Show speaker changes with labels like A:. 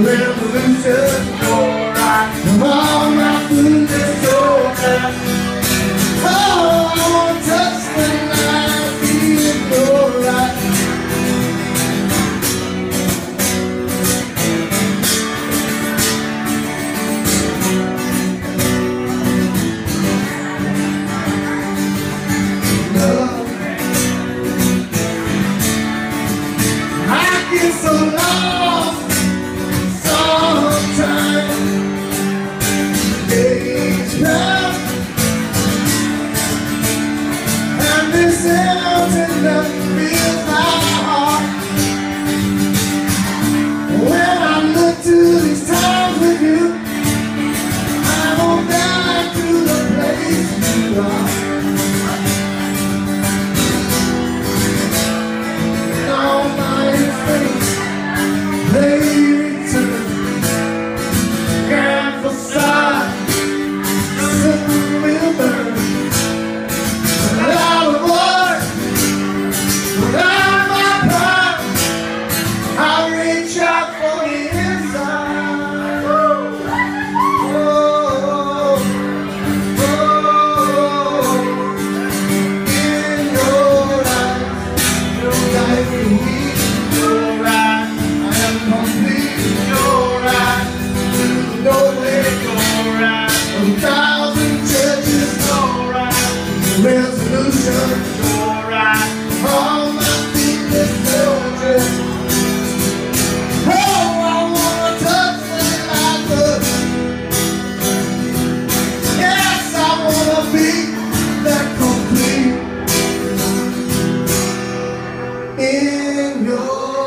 A: revolution, alright. All my food is alright. Oh, I wanna touch the light, feel alright. I get so lost sometimes. Days pass, and this emptiness fills my heart. When I look to these times with you, I go back to the place you are. They return, and for sight, sun will burn. Without a voice, without my pride, I reach out for the inside. Oh, oh, oh, in your eyes, your life will be alright. Complete, you're right. No way, you're right. 1,000 churches, you're right. Resolution, you're right. All my feelings, soldiers. Oh, I wanna touch the light. Yes, I wanna be that complete in your